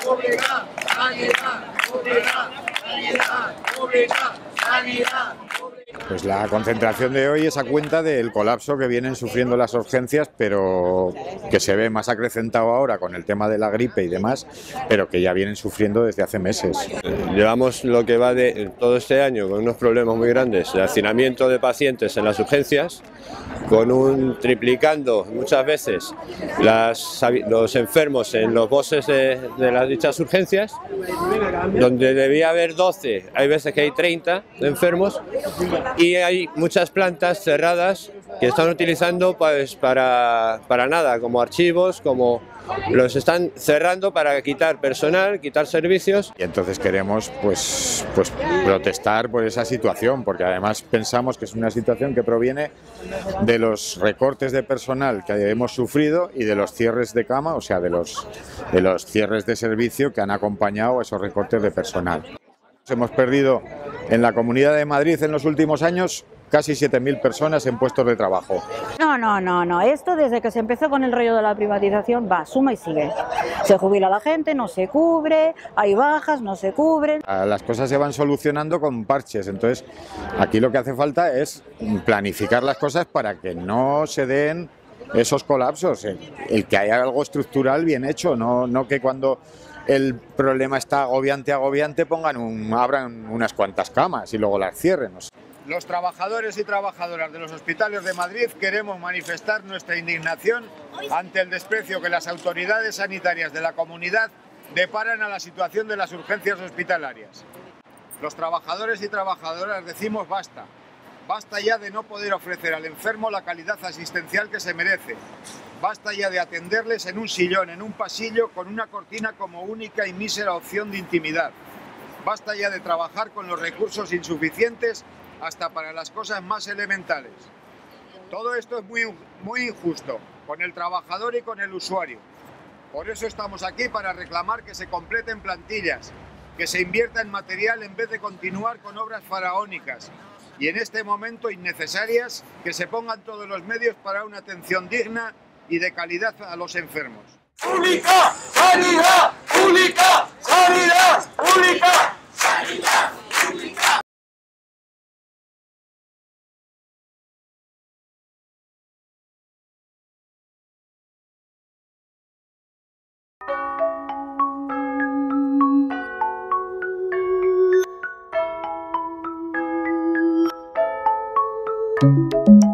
pública, sanidad pública, sanidad pública, sanidad pública. Pues la concentración de hoy es a cuenta del colapso que vienen sufriendo las urgencias, pero que se ve más acrecentado ahora con el tema de la gripe y demás, pero que ya vienen sufriendo desde hace meses. Llevamos lo que va de todo este año con unos problemas muy grandes de hacinamiento de pacientes en las urgencias, con un triplicando muchas veces los enfermos en los bosses de las dichas urgencias, donde debía haber 12, hay veces que hay 30 enfermos, y hay muchas plantas cerradas que están utilizando pues para nada, como archivos, como los están cerrando para quitar personal, quitar servicios. Y entonces queremos pues protestar por esa situación, porque además pensamos que es una situación que proviene de los recortes de personal que hemos sufrido y de los cierres de cama, o sea, de los cierres de servicio que han acompañado a esos recortes de personal. Hemos perdido en la Comunidad de Madrid en los últimos años casi 7.000 personas en puestos de trabajo. No, esto desde que se empezó con el rollo de la privatización va, suma y sigue. Se jubila la gente, no se cubre, hay bajas, no se cubren. Las cosas se van solucionando con parches, entonces aquí lo que hace falta es planificar las cosas para que no se den esos colapsos, el que haya algo estructural bien hecho, no que cuando el problema está agobiante abran unas cuantas camas y luego las cierren. Los trabajadores y trabajadoras de los hospitales de Madrid queremos manifestar nuestra indignación ante el desprecio que las autoridades sanitarias de la comunidad deparan a la situación de las urgencias hospitalarias. Los trabajadores y trabajadoras decimos basta. Basta ya de no poder ofrecer al enfermo la calidad asistencial que se merece. Basta ya de atenderles en un sillón, en un pasillo, con una cortina como única y mísera opción de intimidad. Basta ya de trabajar con los recursos insuficientes hasta para las cosas más elementales. Todo esto es muy injusto con el trabajador y con el usuario. Por eso estamos aquí, para reclamar que se completen plantillas, que se invierta en material en vez de continuar con obras faraónicas y en este momento innecesarias, que se pongan todos los medios para una atención digna y de calidad a los enfermos. Pública, sanidad pública, sanidad pública, sanidad pública. Thank you.